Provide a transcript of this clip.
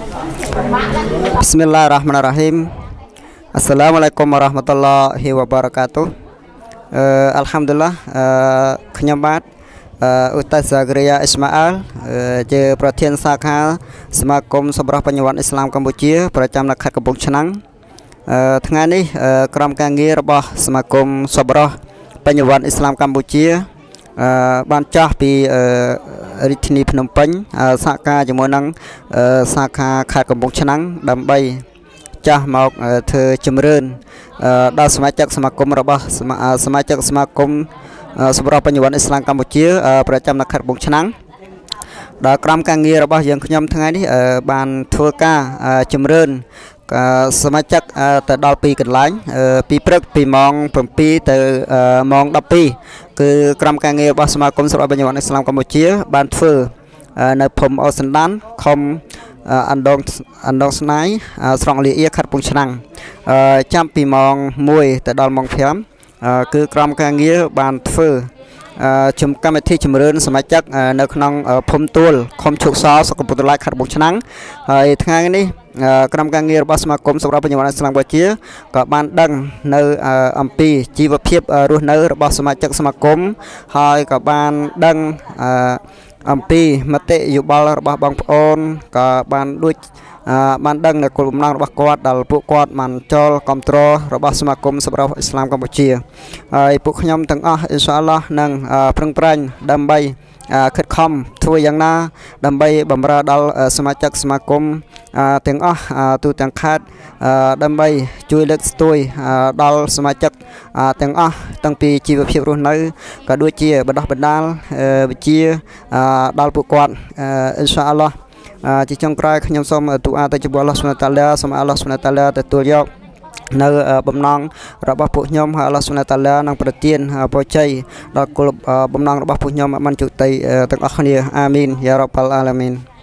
Bismillahirrahmanirrahim. Assalamualaikum warahmatullahi wabarakatuh. Alhamdulillah.ខ្ញុំបាទឧត្តស Zakaria Ismail ជាប្រធានសាខាសមាគមសម្រស់បញ្ញវន្តអ៊ីស្លាមកម្ពុជាប្រចាំនៅខេត្តកំពង់ឆ្នាំងថ្ងៃនេះក្រុមការងាររបស់សមាគមសម្រស់បញ្ញវន្តអ៊ីស្លាមកម្ពុជាបានចាស់ពីរាជធានីភ្នំពេញសហការជាមួយនឹងសាខាខេត្តកំពង់ឆ្នាំងដើម្បីចាស់មកធ្វើជំរឿនដល់សមាជិកសមាគមរបស់សមាជិកសមាគមសម្រាប់បញ្ញវន្តអ៊ីស្លាមកម្ពុជាប្រចាំនៅខេត្តកំពង់ឆ្នាំងដល់ក្រុមការងាររបស់យើងខ្ញុំថ្ងៃនេះបានធ្វើការជំរឿនសមាជិកទៅដល់2កន្លែងពីព្រឹកពីម៉ោង7ទៅម៉ោង12គឺក្រុមការងាររបស់សមាគមសម្រាប់បញ្ញវន្តអ៊ីស្លាមកម្ពុជាបានធ្វើនៅភូមិអូសណ្ដានខុំអណ្ដងស្នាយស្រុកលាអ៊ីខេត្តកំពង់ឆ្នាំងចាប់ពីម៉ោង1ទៅដល់ម៉ោង5គឺក្រុមការងារបានធ្វើកម្មវិធីជំរឿនសមាជិកនៅក្នុងភូមិទួលខុំឈុកសសុខពុទ្ធឡាយខេត្តកំពង់ឆ្នាំងហើយថ្ងៃនេះក្រុមការងាររបស់សមាគមសម្រាប់បញ្ញវន្តអ៊ីស្លាមកម្ពុជាក៏បានដឹងនៅអំពីជីវភាពរស់នៅរបស់សមាជិកសមាគមហើយក៏បានដឹងអំពីមតិយោបល់របស់បងប្អូនក៏បានដូចបានដឹងនៅគោលបំណងរបស់គាត់ដែលពួកគាត់បានចូលគ្រប់គ្រងរបស់សមាគមសម្រាប់អ៊ីស្លាមកម្ពុជាហើយពួកខ្ញុំទាំងអស់អ៊ីនសាអល់ឡោះនឹងប្រឹងប្រែងដើម្បីខិតខំធ្វើយ៉ាងណាដើម្បីបម្រើដល់សមាជិកសមាគមទាំងអស់ទូទាំងខេត្តដើម្បីជួយលើកស្ទួយដល់សមាជិកទាំងអស់តាំងពីជីវភាពរស់នៅក៏ដូចជាបណ្ដោះបណ្ដាលវិជ្ជាដល់ពួកគាត់អ៊ីនសាអល់ឡោះជាចុងក្រោយខ្ញុំសូមទូអាទៅចំពោះអល់ឡោះស៊ុបហានតាឡាសូមអល់ឡោះស៊ុបហានតាឡាទទួលយកនៅបំណងរបស់ពួកខ្ញុំហើយអល់ឡោះស៊ុបហានតាឡានឹងប្រទានពរជ័យដល់គោលបំណងរបស់ពួកខ្ញុំបានជោគជ័យទាំងអស់គ្នាអាមីនយ៉ារ៉ាប់អាឡាមីន